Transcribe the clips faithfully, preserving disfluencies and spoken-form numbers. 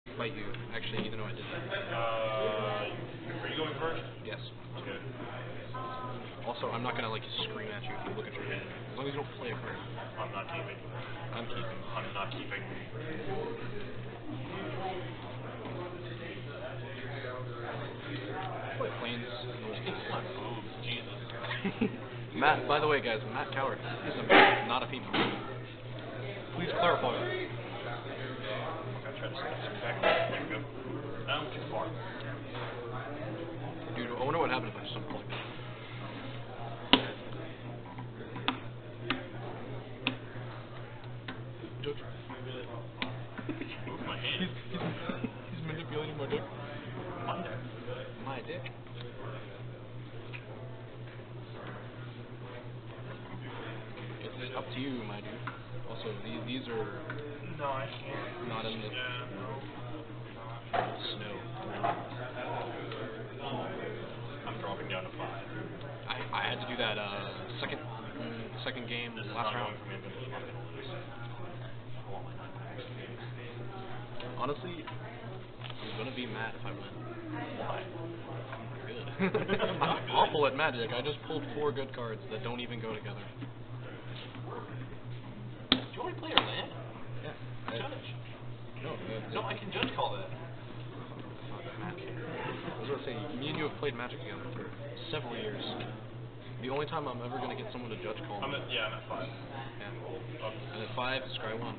Fight you. Actually, even though I did that. Uh, are you going first? Yes. Okay. Also, I'm not gonna like scream at you if you look at your hand. As long as you don't play a card. I'm not keeping. I'm keeping. I'm not keeping. Play planes. It's my boobs, Jesus. Matt, by the way, guys, Matt Coward is a man, not a female. Please clarify. I'm gonna try to step this back. There we go. Now I'm too far. Dude, I wonder what happened if I just unplugged it. Dude. Move my hand. He's, he's, he's manipulating my dick. My dick. My dick? It's up to you, my dude. Also, these, these are No, I can't. not in the Yeah, no. snow. I'm dropping down to five. I, I had to do that uh, second mm, second game This is last not round. going for me, but this is not gonna lose. I want my nine packs. Honestly, I'm gonna be mad if I win. Why? I'm good. I'm awful at Magic. I just pulled four good cards that don't even go together. Do you want me to play your land? Yeah. I, Judge. no, uh, No, I can judge call that. Matt. I was gonna say, me and you have played Magic together for several years. The only time I'm ever gonna get someone to judge call me. I'm at, yeah, I'm at five. Yeah. Um, And at five, scry one.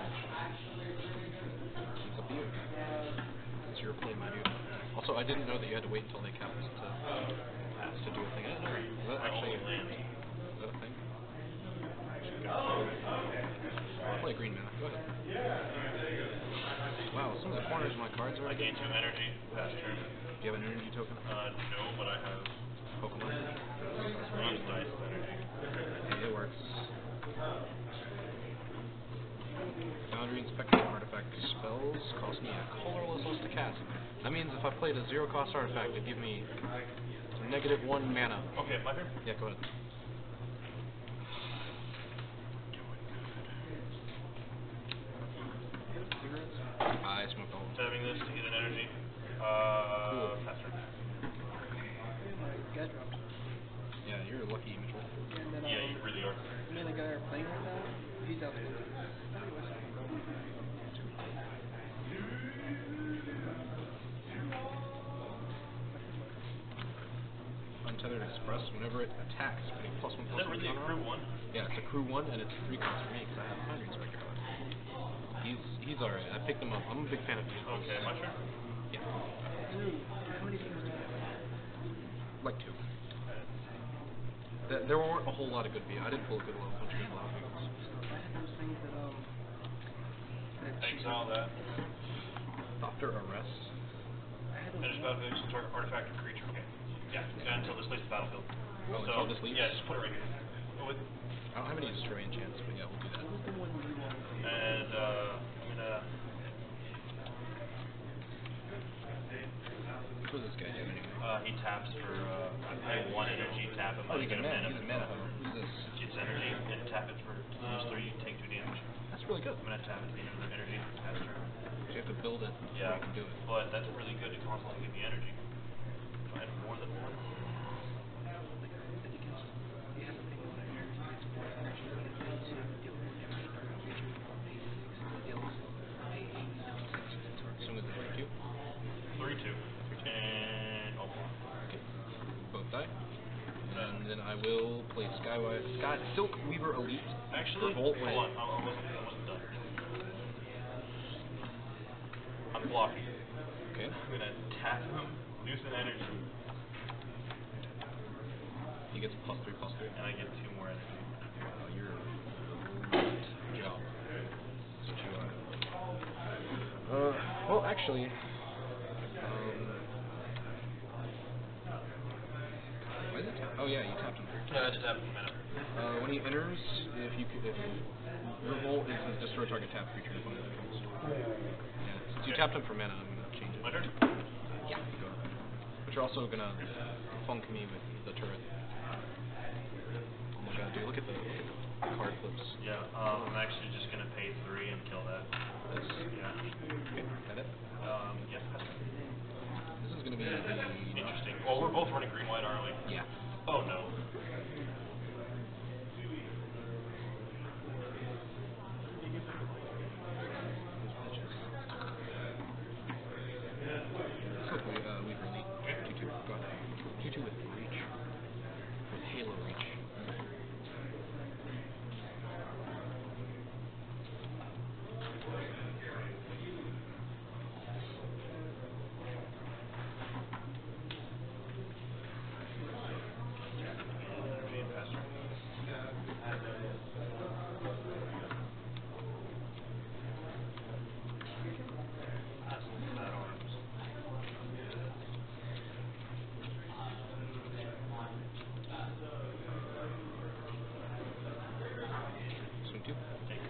It's up to you. It's your play, my dude. Also, I didn't know that you had to wait until they capped to to do a thing. I didn't know. Is that I actually only land. is that a thing? I'll play green mana. Go ahead. Wow, some of the corners of my cards are. I gain two energy. Pass turn. Do you have an energy token? Uh, no, but I have Pokemon. one dice of energy. Yeah, it works. Boundary Inspector artifact spells cost me a colorless list to cast. That means if I played a zero cost artifact, it'd give me negative one mana. Okay, my turn. Yeah, go ahead. I smoked all of them. Saving this to get an energy. Uh, Cool. pass turn. Guy dropped. Yeah, you're lucky, Mitchell. And then, Yeah, um, you really are. I mean, the guy we're playing right now, he's out there. Untethered Express, whenever it attacks, putting plus one Is plus that one really a counter crew on one? it. Yeah, it's a crew one, and it's three costs for me because I have a Boundary Inspector card. He's he's alright. I picked him up. I'm a big fan of his. Okay, my turn. Yeah, Drew, how many things do you have? like two. There, there weren't a whole lot of good V. I didn't pull a good one. A bunch of good love vehicles. I had those things that, um, that Exile that. Doctor Arrest. I had those Finish battlefield, so target artifact or creature. Okay. Yeah, until this leaves the battlefield. Oh, so, until this leaves? Yeah, just put it right here. Oh, with, I don't have any destroy enchants, but yeah, we'll do that. What was the one you wanted? and, uh, I'm gonna... What does this guy do anyway? Uh, he taps for, uh, I pay one energy, tap him, Oh, I he's get a a mana. mana. He's a mana hoe. Who's this? Gets energy, and tap it for, lose three, take two damage. That's really good. I'm gonna tap it to get another energy, pass turn. You have to build it before Yeah, you can do it. but that's really good to constantly give me energy. If I had more than one. Like, I think it's, you have to pay one energy, it's four energy, you have to pay two, deal one damage, start engaging, pay six, deals, pay eight, deals six to the target. So is it three two? Three, two. And, oh, Okay. Both die. And then I will play Skywise, Sky Silk Weaver Elite. actually, Revolt hold Ray. on, I I wasn't, I wasn't done. I'm blocking. Okay. I'm gonna tap him, lose an energy, He gets plus three, plus three. and I get two more energy. Oh, you're good job. That's what you are. Uh, well, actually, um, why is it tap? Oh yeah, you tapped him. Yeah, I just have a minute. Uh, when he enters, if you could, if Revolt is a destroy target tap creature your opponent controls. Yeah, since you Okay. tapped him for mana, I'm gonna change it. My turn? Yeah, you go. But you're also gonna funk me with the turret. Oh my god, dude, look at the look at the card flips. Yeah, um, I'm actually just gonna pay three and kill that. This. Yeah. Okay, that it? Um, yeah. This is gonna be the... Interesting. Well, we're both running green-white, aren't we? Yeah. Oh, no. Let's go uh, Weaver Elite. two two. Go ahead. two two with Reach. With Halo Reach. Swing two.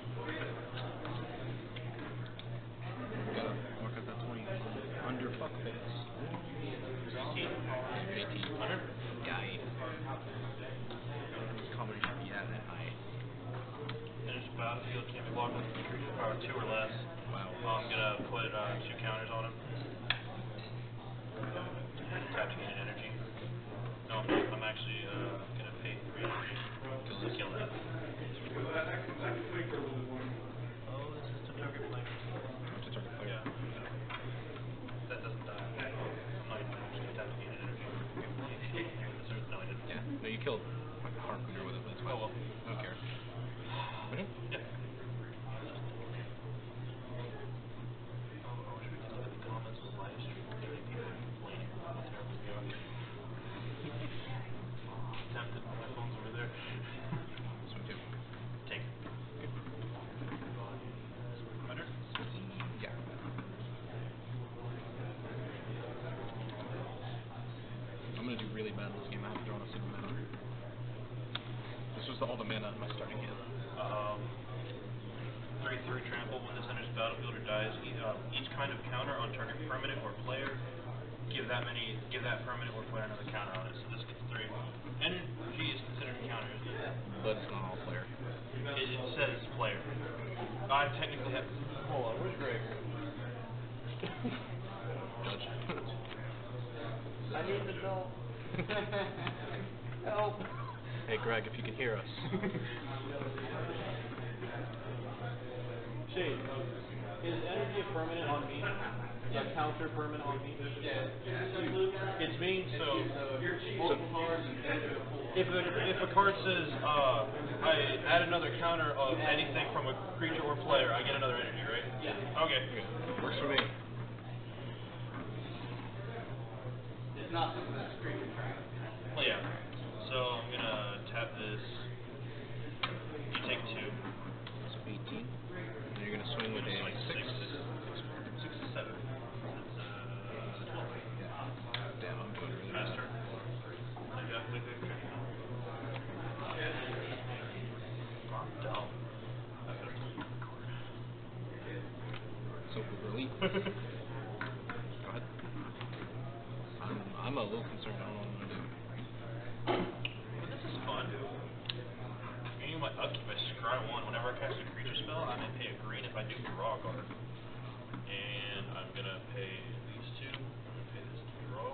Gotta mark out that twenty. Under fuck face. eighteen. eighteen. Under? Die. Combination, yeah, that high. Finish battlefield, can't be blocked with creature power two or less. Wow. I'm gonna put uh, two counters on him. Tap to gain energy. No, I'm not. I'm actually uh, gonna pay three energy to kill that. Oh, this is to target player. To target player. Yeah. That doesn't die. I'm not even gonna tap to gain energy. No, I didn't. Yeah. No, you killed like a harpooner with it, but it's fine. Oh well. I don't care. Okay. Yeah. Oh, I wish we could look at the comments of the live stream. There are people complaining about how terrible we are. Tempted, my phone's over there. Swing two. Take. Under? Yeah. I'm gonna do really bad this game. I haven't drawn a single mana. This was the, all the mana in my starting hand. Um, three three trample. When this enters the battlefield or dies, e uh, each kind of counter on target permanent or player, give that many, give that permanent or player another counter on it. So this gets three. Energy is considered a counter, isn't it? But it's not all player. It, it says player. I technically have. Hold on, where's Greg? Judge. I need to know. Help. Hey Greg, if you can hear us. Shade, is energy a permanent on me? A counter permanent on me? Yeah. It's me, So, So, if a, if a card says, uh, I add another counter of anything from a creature or player, I get another energy, right? Yeah. Okay. okay. Works for me. It's not something that's great. Well, yeah. So I'm gonna tap this. You take two. So eighteen. And you're gonna swing with a Like six. six, six to seven. That's uh, twelve. Yeah. Damn, I'm doing really bad. Master. Like that, like that. I'm dumb. I better record. So Elite. Go ahead. I'm I'm a little concerned. I don't know what I'm gonna do. But this is fun. Meaning my upkeep, I scry one. Whenever I cast a creature spell, I may pay a green if I do draw a card. And I'm gonna pay these two. I'm gonna pay this to draw.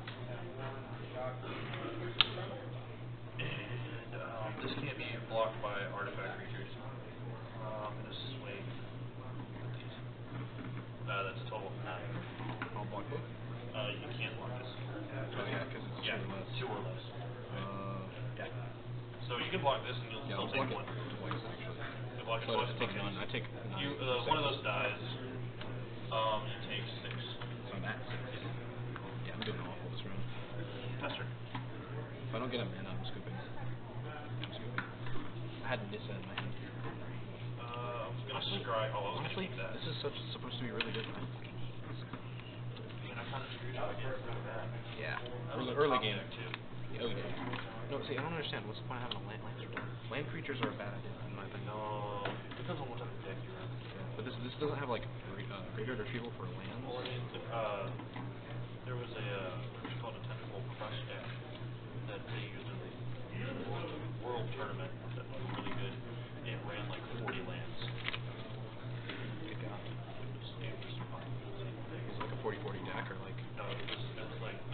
And um, this can't be blocked by artifact creatures. Uh, I'm gonna swing these. Uh, that's a total of nine. I'll block both. Uh, you can't block this. Oh yeah, because it's Yeah, two or less. two or less. Uh, Yeah. So you can block this and you'll yeah, I'll still block take it one. twice actually. You block it So twice? I take Okay. none. I take nine. You, uh, one of those dies. Um, you take six. So I'm at six. Yeah, I'm doing awful this round. Tester. If I don't get a mana, I'm scooping. I'm scooping. I had Nissa in my hand. Uh, I was gonna Honestly, scry. Oh, I was honestly, gonna keep that. this is such supposed to be really good. I fucking hate this. I mean, I kind of screwed up. I did really bad. Yeah. That was Early, a early top game. deck, too. Yeah, oh yeah. No, see, I don't understand. What's the point of having a land? Lands are dumb. Land creatures are a bad idea, in my opinion. No, depends on what type of deck you're in. But this this doesn't have like re, uh, graveyard retrieval for lands. Well, I mean, uh, there was a uh, creature called a tentacle crush deck that they used in the world, world tournament that was really good.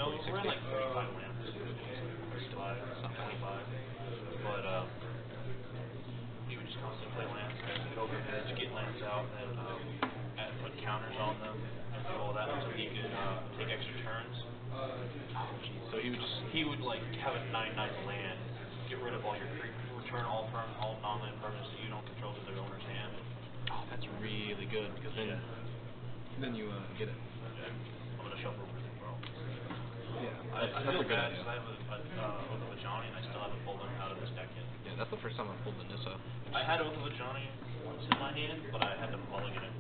No, forty, we're at sixty? like forty-five lands. thirty-five, twenty-five. But, uh, he would just constantly play lands, get over pitch, get lands out, and then, um, add, put counters on them, and do all that until he could, uh, take extra turns. So he would just He would, like, have a nine nine land, get rid of all your creep, return all perm, all non-land permanents that you don't control to the owner's hand. oh, that's really good because then Yeah. then you uh, get it. Yeah. I'm gonna shuffle really well. Yeah, I, that's, I that's feel a good bad idea. because I have a, a uh, Oath of a Johnny and I still haven't pulled him out of this deck yet. Yeah, that's the first time I pulled the Nissa. I had Oath of a Johnny once in my hand, but I had to mulligan it.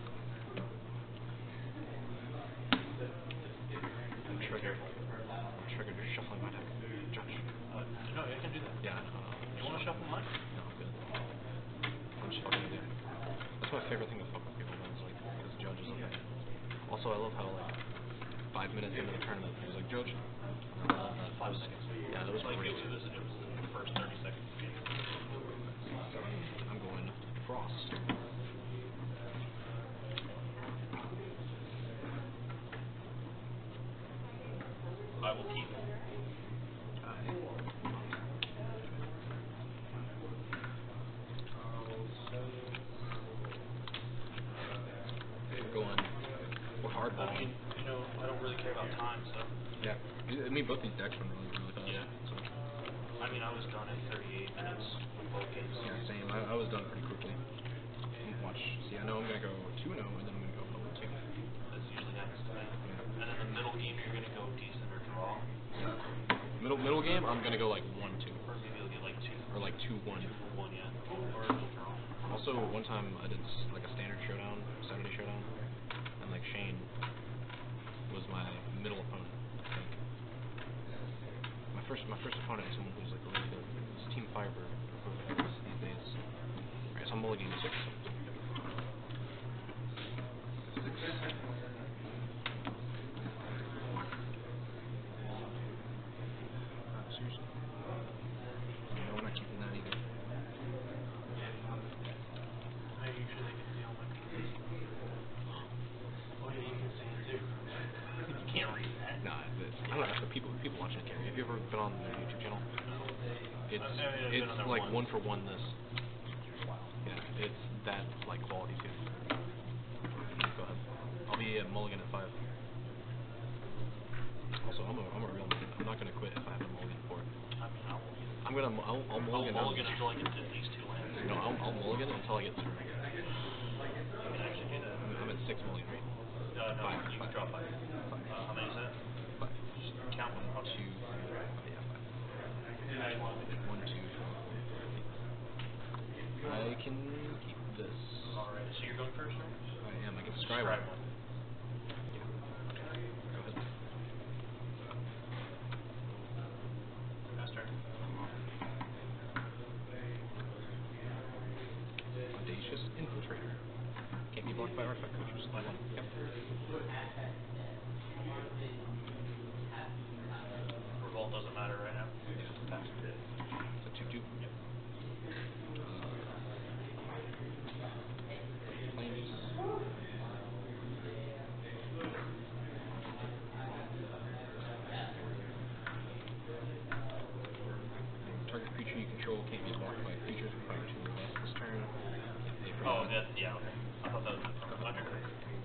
I'm triggered. I'm triggered. You're shuffling my deck. Josh. Uh, no, I can do that. Yeah, I know. I know. You want to shuffle mine? No, I'm good. I'm just fucking with you. That's my favorite thing to fuck with people is like, because Judge is like. Also, I love how like five minutes into the tournament, he was like, Judge. Uh, five seconds. Yeah, that was like great. It was, it was the first thirty seconds. I'm going Frost. I will keep. I'm going. We're hardball. I mean, you know, I don't really care about time, so. Yeah. I mean, both these decks run really, really fast. Yeah. So. I mean, I was done in thirty-eight minutes with both games. Yeah, same. I, I was done pretty quickly. Watch. See, I know I'm gonna go two and oh, and then I'm gonna go oh and two. That's usually happens to me. And then the middle game, you're gonna go decent or draw, Middle middle game, I'm gonna go like one two, or maybe you'll get like two. or like two one. Two for one, yeah. Or you'll draw. Also, one time I did s- like a standard showdown, Saturday showdown, and like Shane was my middle opponent. I think. My first my first opponent is someone who's like really good. It's Team Firebird, whoever that is these days. Alright, so I'm mulliganing six. Uh, seriously? No, we're not keeping that either. I usually can see all my pieces. Oh yeah, you can see it too. You can't read that. Nah, but I don't know. For people people watching it, have you ever been on their YouTube channel? It's I mean, I've been it's on there like once. one for one this. Yeah, it's that like quality too. Go ahead. I'll be at Mulligan at five. Also, I'm a I'm a real man. I'm not gonna quit if I have a Mulligan for it. I mean, I'll, I'm gonna I'll, I'll I'll Mulligan. mulligan out. until I get to at least two lands. No, I'll, I'll Mulligan until I get through. You can actually do that. I'm, I'm at six Mulligan, right? Uh, no, Five, you five. can drop five. Uh, how many is that? Five. Just count one. I'll Two. choose. Yeah, five. One, two. I can keep this. Alright, so you're going first, right? I am. I get to scry Describe one. one. Go ahead. Master. Audacious Infiltrator. Can't be blocked by artifact creatures. By one. Yep. Revolt doesn't matter right now. Yeah, pass. It's a two two. Yep. Planes. Target creature you control can't be blocked by creatures prior to or less this turn. Can't pay for Oh, mana. that, yeah, okay. I thought that was from Undercurrent.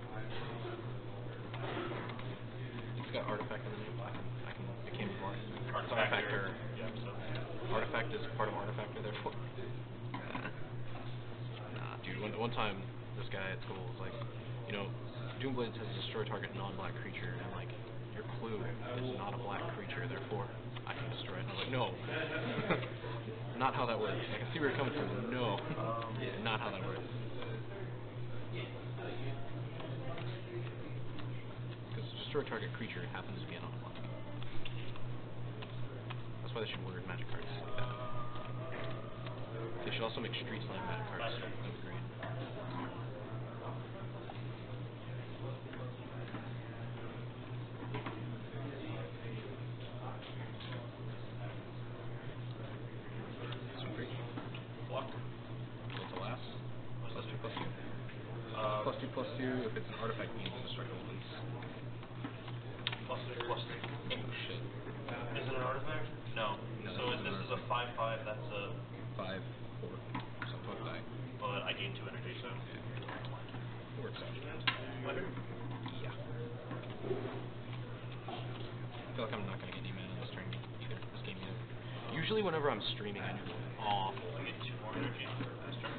It's got artifact in the name. I can, I can, it can't be blocked. It's Artifactor. Artifactor. Yeah, so. Artifact is part of Artifactor, therefore. Nah, dude. One one time, this guy at school was like, you know, Doomblade says destroy target non-black creature, and like, your clue is not a black creature, therefore I can destroy it. And I was like, no, not how that works. I can see where you're coming from. No, not how that works. Because destroy target creature happens to be a non-black. That's why they should word magic cards like that. They should also make street slam magic cards. Master. That'd be great. Some great. Block. What's the last? Plus two, plus two. Uh, Plus two, plus two. If it's an artifact, means destructible once. plus three, plus three. five five, that's a... Five, four, something like that. But I gain two energy, so... Four exhaustions. My turn? Yeah. I feel like I'm not gonna get any mana this turn either. This game either. Usually whenever I'm streaming, I do awful. I get two more energy this turn.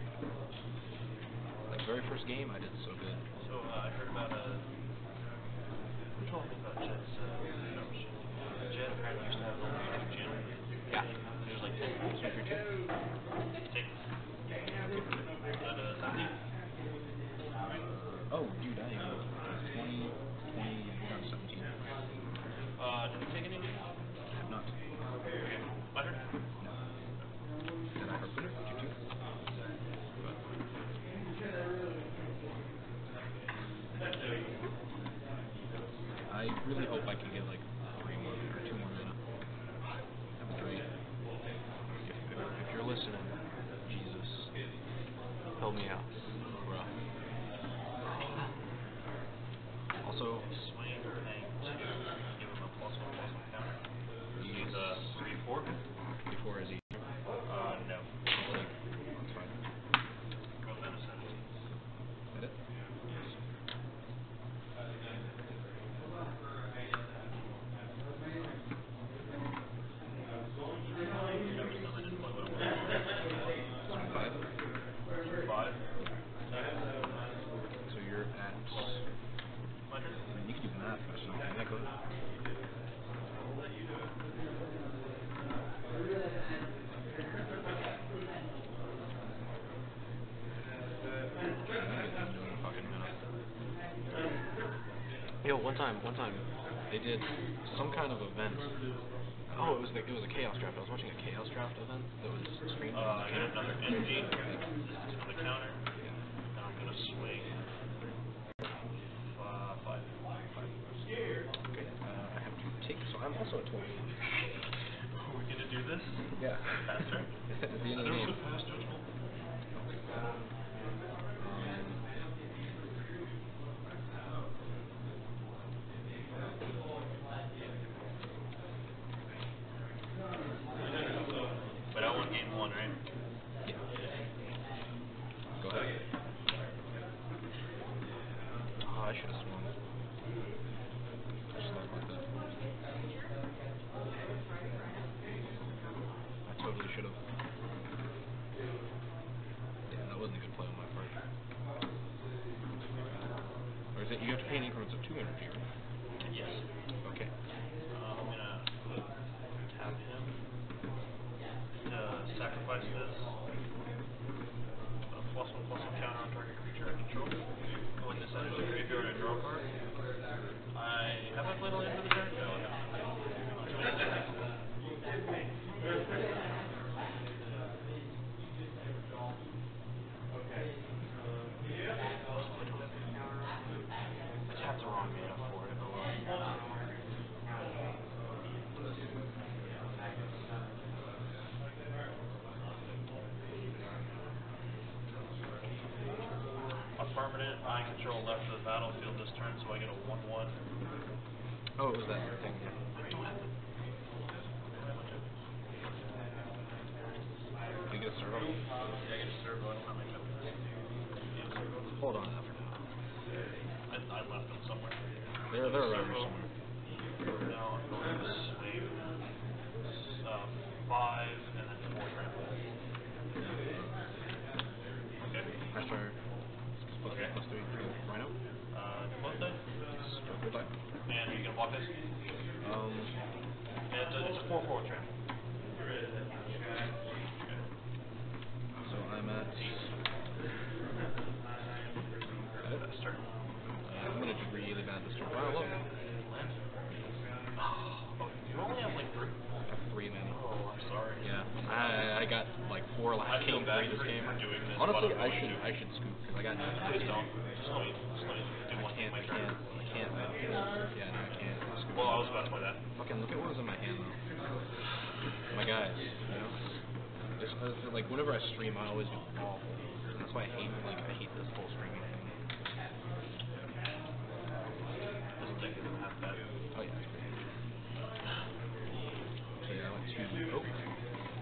Like very first game, I did so good. So, uh, I heard about a... Who told me about Jed's, uh, no, shit. Jed apparently used to have only two gym. Yeah. There's like ten. This one's your two. Take this. Is that a seventeen? Oh, dude, I am twenty, twenty, yeah, you're on seventeen. Uh, did we take any? I have not. Okay. My turn? No. Did I harpoon it? Did you too? I really hope I can get like three more or two more mana. That would be great. If, if, if you're listening, Jesus, help me out, bruh. Also, Swing thing to give him a plus one plus one counter. He's a three four. before is he? Uh, no. That's fine. Go down to seventeen. That it? Yes. Five. Five. So you're at. My turn? You can do math faster than I can. Yeah, go ahead. Yo, one time, one time, they did some kind of event. Oh, it was the, it was a chaos draft. I was watching a chaos draft event that was streamed. Uh, I get another energy. This is for the counter. And I'm gonna swing. Uh, five. Five. Okay, uh, I have to take, so I'm also at twelve. Are we gonna do this? Yeah. Faster? At the end of the There's game. a faster tool. Um, But I won game one, right? yeah. Go ahead. Oh, I should have swung. I just thought about that. I totally should have. Yeah, that wasn't a good play on my part. Or is it you have to pay in increments of two energy, right? Yes. Okay. Uh, I'm gonna tap him. Uh, sacrifice this. Uh, plus one plus one counter on target creature I control. When this enters the graveyard, I draw a card. I have I played a land for the turn? No, I haven't. I tapped the wrong mana for it. Oh well. A permanent I control left of the battlefield this turn, so I get a one one. Oh, it was that thing, yeah. I don't have it. Did you get a servo? Yeah, I get a servo. I don't have my tokens. Yeah, servo. Hold on to that for now. I, I left them somewhere. They're, they're around Servo. here somewhere. Now I'm going to swing uh, five and then four trample. Okay. I start. Plus three, plus three, three. Rhino? Uh, close that. Yes. Goodbye. And are you gonna block this? Um, And it's a, it's a four four trample. so I'm at. At it, I start. Yeah, I'm gonna do really bad this turn. Wow, look. Land. Oh, you only have like three. I have three mana. Oh, I'm sorry. Yeah, I I got like four last I feel game, bad three this for you game. for doing this, Honestly, but I'm I going should to. I should scoop because I got nothing. Please don't. Just let me, just let me do I one thing can't. my I turn. can't. I can't. Uh, yeah, no, I can't. Scoop. Well, I was about to play that. Fucking look at what was in my hand though. My guys, you know. There's, uh, like whenever I stream, I always do awful. And that's why I hate like I hate this whole streaming thing. This deck isn't half bad. Oh yeah, it's great. So yeah, I went two. Oh.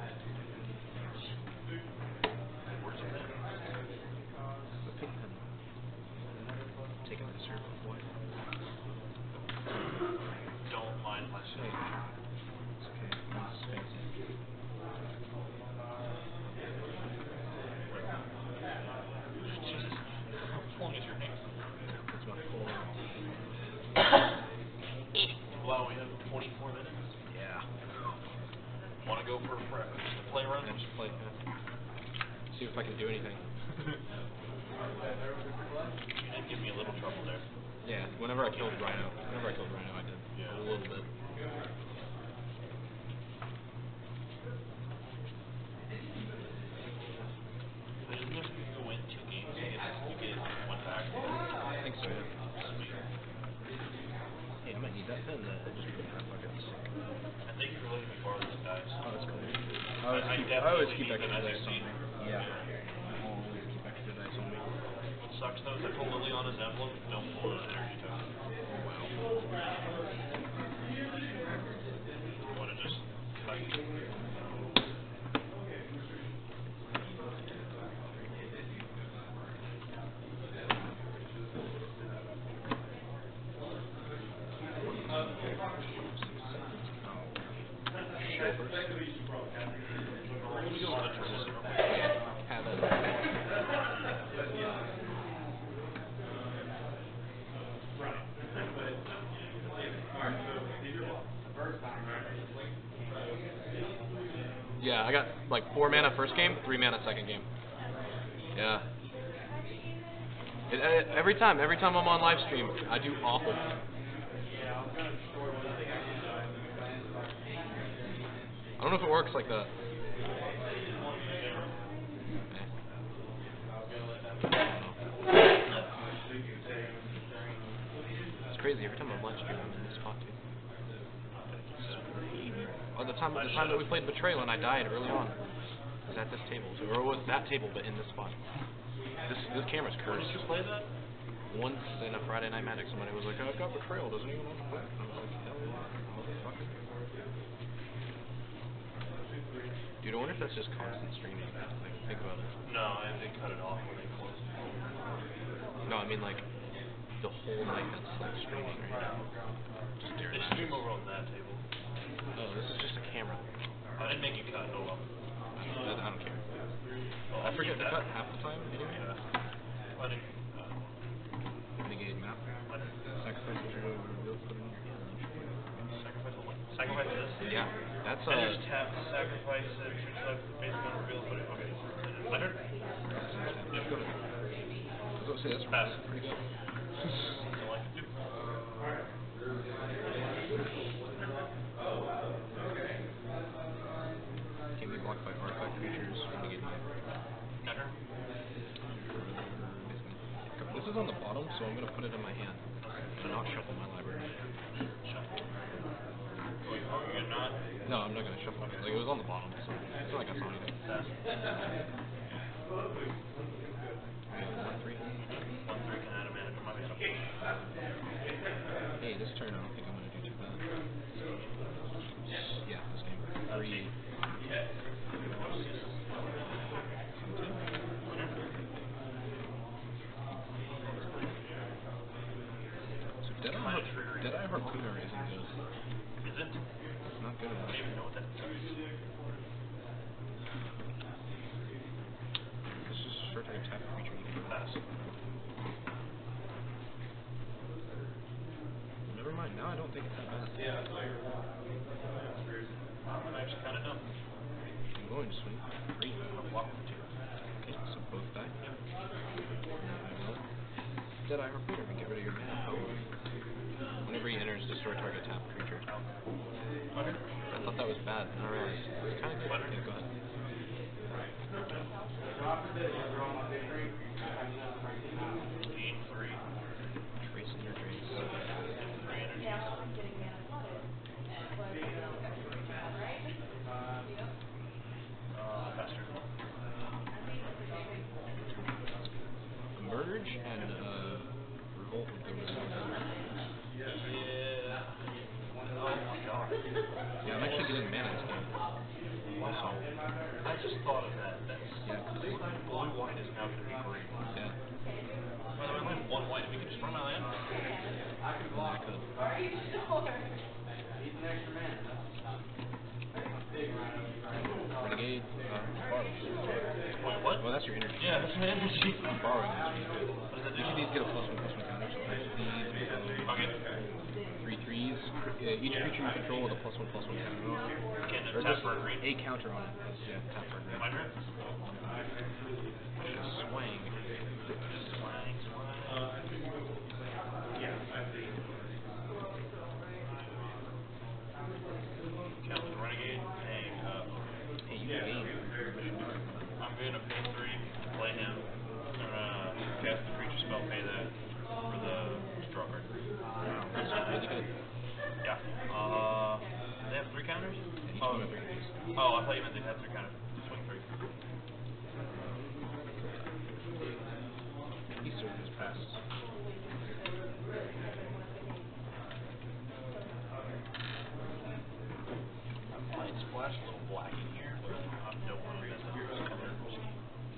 Wow, we have twenty-four minutes. Yeah. Want to go for a fr- just a play run? Yeah, just play. Yeah. See if I can do anything. You did give me a little trouble there. Yeah. Whenever I killed Rhino, whenever I killed Rhino, I did Yeah. a little bit. But isn't there if you win two games, you get, you get one back? I think so. Yeah. Sweet. Hey, I might need that pen. That just put in my pocket. And thank you for letting me borrow those guys. Oh, that's cool. I, I always I keep, I definitely always keep need them extra as dice you on see. me. Yeah. I always keep extra dice on me. What sucks though is I pulled Liliana's emblem, don't pull an energy token. Wow. You want to just like. Have that. Yeah, I got like four mana first game, three mana second game. Yeah. It, uh, every time, every time I'm on live stream, I do awful. I don't know if it works like that. It's crazy. Every time I'm live stream, I'm in this spot too. Oh, the time, the time that we played Betrayal and I died early on was at this table, so, or it was that table, but in this spot. This this camera's When cursed. did you play that? Once in a Friday Night Magic, somebody was like, "I've got Betrayal. Does anyone want to play?" And I was like, "Hell yeah, motherfucker." Dude, I wonder if that's just constant streaming. Like, think about it. No, I they cut it off when they closed. No, I mean like the whole night that's like streaming right now. Just They during stream matches. over on that table. Oh, this is just a camera. I didn't make you cut. Oh well. I don't, I don't care. Oh, I forget to that. cut half the time anyway. Yeah. Letting. Uh, Negate map. letting. Sacrifice what you're reveal, put it in your hand. Sacrifice what? Sacrifice this? Yeah, that's And uh. just tap sacrifice and choose like basically on reveal. Put it. Okay. My turn. Yeah, go ahead. I was gonna say that's Pass. pretty good. Don't like it too. Can't be blocked by artifact creatures. Negate map. My turn. This is on the bottom, so I'm gonna put it in my hand and not shuffle my library. Shuffle. Wait, oh, you're not. No, I'm not gonna shuffle it. Like it was on the bottom, so it's not like I saw anything. Pass. We have one three. One three can add a mana to my mana. Hey, this turn I don't think I'm gonna do too bad. Yeah, this game. Three. So Deadeye, Har- Deadeye Harpooner isn't good. Is it? It's not good I enough. don't even know what that is. It's just a short target tap creature. You can Pass. Never mind. Now I don't think it's that bad. I'm actually kind of dumb. I'm going to swing three. Walk with two. Okay, so both die. Deadeye Harpooner, we get rid of your mana power. Whenever he enters, destroy target tap creature. Okay. I thought that was bad, and I realized it's kind of good. Yeah, go ahead. Gain three. Trace in your trace. Three energy. Uh, faster. Emerge and uh, revolt would go really well. Yeah. Oh my god. Yeah, I'm actually getting mana this game. Wow. I just thought of that. That's Yeah. blue white is now going to be green. Yeah. By the way, I only have one white. If we could just run my land. Well, I could. Renegade. Uh, borrow. Wait, what? Well, that's your energy. Yeah, that's my energy. I'm borrowing energy. What does that do? Each of these get a plus one plus one counter, so I speed, Okay. three threes, Yeah, each creature you control with a plus one plus one counter on it. Can Or tap just for a green? a counter on it. That's, yeah, tap for a green. My turn? Just swang. Swang, swang. Count the renegade, hang up. Hey, you gain. I'm gonna pay three to play him. I'm gonna cast the creature spell, pay that for the draw card. Wow, that's really good. Yeah. Uh, they have three counters? Each Oh, one have three counters. oh, I thought you meant they had three counters. Swing three. Easter has passed. I might splash a little black in here, but I don't want to mess up this color scheme.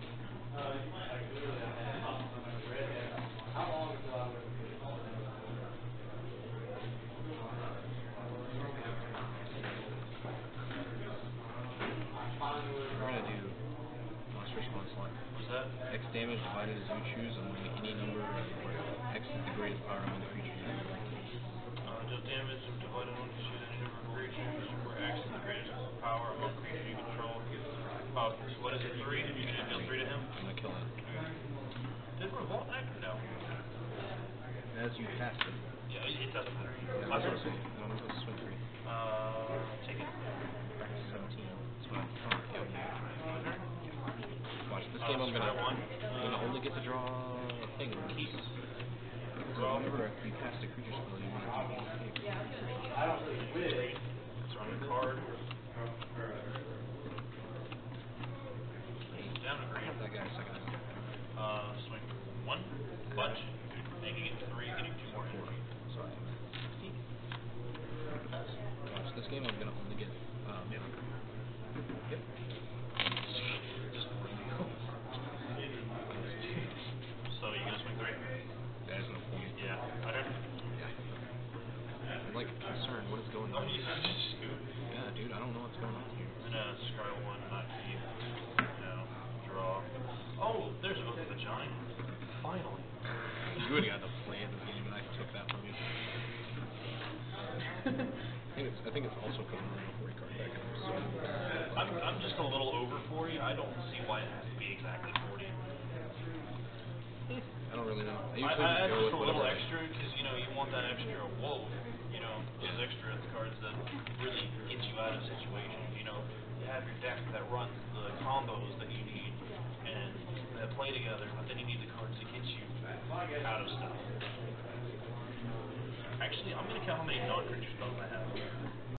We're gonna do monster response line. What's that? X damage divided as you choose among any number where X is the greatest power among the creatures you control. Uh, deal damage divided on to shoot any number of creatures where X is the greatest power among creatures you control. Uh, what is it, three? You're gonna deal three to him? I'm gonna kill it. Did Revolt act? No. As you cast it. Yeah, it it doesn't matter. Yeah, My that's what turn? I'm saying. I'm gonna swing three. Uh, take it. Practice seventeen. That's what I'm trying to kill you. My turn? Watch this Uh, game. I'm gonna, square one. I'm gonna only get to draw a thing. Keep. So whenever you cast a creature spell, you need to do one escape. That's on the card. Down to I green. have that guy a second ago. Uh, swing one. Bunch. Making it three, getting two more energy. Sorry. Watch this game. I'm gonna only get uh, mana. Yep. Just So you gonna swing three? That is no point. Yeah. My turn? Yeah. I'm like concerned. What is going Oh, on? you just scoot. Yeah, dude. I don't know what's going on here. I'm gonna scry one, not keep. No. Draw. Oh, there's a book of the giant. Finally. You would have got to play this game, and I took that from you. I think it's. I think it's also coming around a forty card deck. And I'm so I'm I'm just a little over forty. I don't see why it has to be exactly forty. I don't really know. I I, usually I just go just with a little whatever. extra because you know you want that extra whoa. You know those extra cards that really get you out of situations. You know you have your deck that runs the combos that you need and that play together, but then you need the cards that get you out of stuff. Actually, I'm gonna count how many non-creature spells I have.